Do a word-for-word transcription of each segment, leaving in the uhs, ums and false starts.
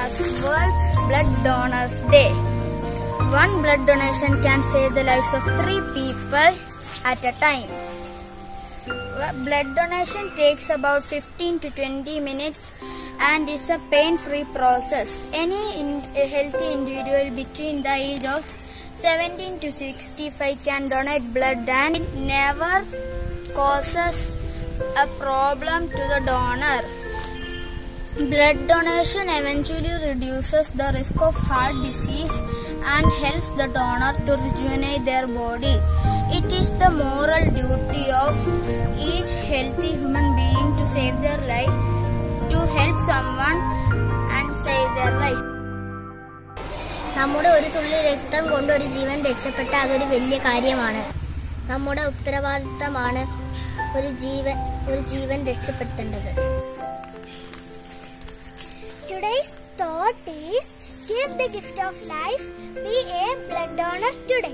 as World Blood Donors Day. One blood donation can save the lives of three people at a time. Blood donation takes about fifteen to twenty minutes and is a pain-free process. Any in a healthy individual between the age of seventeen to sixty-five can donate blood, and it never causes a problem to the donor. Blood donation eventually reduces the risk of heart disease and helps the donor to rejuvenate their body. It is the moral duty of each healthy human being to save their life, to help someone and save their life. നമ്മുടെ ഒരു തുള്ളി രക്തം കൊണ്ട് ഒരു ജീവൻ രക്ഷപ്പെട്ട അതൊരു വലിയ കാര്യമാണ്. നമ്മുടെ ഉത്തരവാദിത്തമാണ് ഒരു ജീവൻ ഒരു ജീവൻ രക്ഷപ്പെടുത്തേണ്ടത്. Today's thought is give the gift of life, be a blood donor today.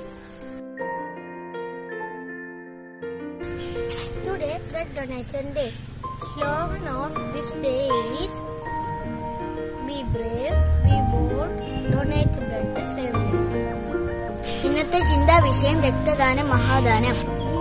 Today blood donation day. Slogan of this day is be brave, be bold, donate blood to save life. ഇന്നത്തെ ചിന്താ വിഷയം രക്തദാനം മഹാദാനം.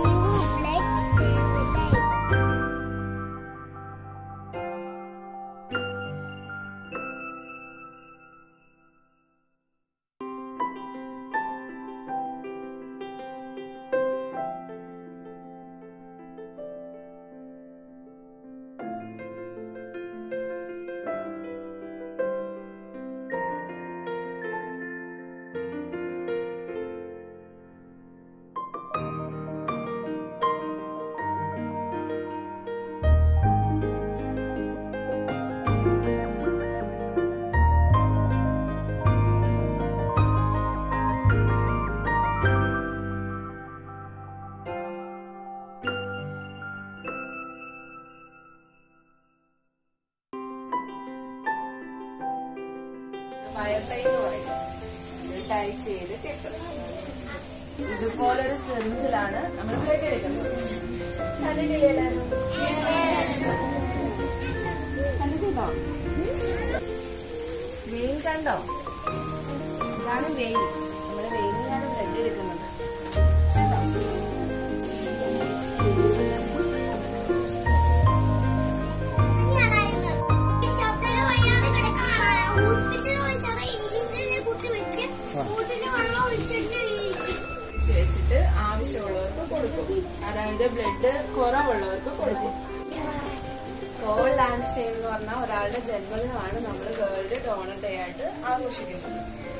Fire tie എന്ന് പറയും. Tight ചെയ്ത് കെട്ടും. ഇതുപോലൊരു സിറിഞ്ചിലാണ് നമ്മൾ blood എടുക്കുന്നത്. കണ്ടിട്ടില്ലല്ലോ? കണ്ടിട്ടുണ്ടോ? വെയിൻ കണ്ടോ? ഇതാണ് വെയിൻ. നമ്മുടെ വെയിനിലാണ് ബ്ലഡ് എടുക്കുന്നത്. വെച്ചിട്ട് ആവശ്യമുള്ളവർക്ക് കൊടുക്കും. അതായത് ബ്ലഡ് കുറവുള്ളവർക്ക് കൊടുക്കും. വേൾഡ് ഡാൻസ് ഡേ എന്ന് പറഞ്ഞാൽ ഒരാളുടെ ജന്മദിനമാണ് നമ്മൾ വേൾഡ് ഡോണർ ഡേ ആയിട്ട് ആഘോഷിക്കുന്നത്.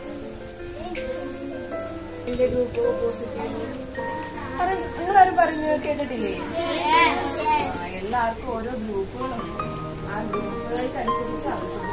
എന്റെ ഗ്രൂപ്പ് പോസിറ്റീവ് നിങ്ങളാരും പറഞ്ഞു കേട്ടിട്ടില്ലേ? എല്ലാവർക്കും ഓരോ ഗ്രൂപ്പുകളുണ്ട്. ആ ഗ്രൂപ്പുകൾക്കനുസരിച്ച് അവർക്ക്